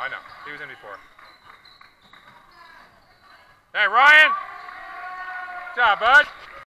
I know. He was in before. Hey, Ryan! Good job, bud.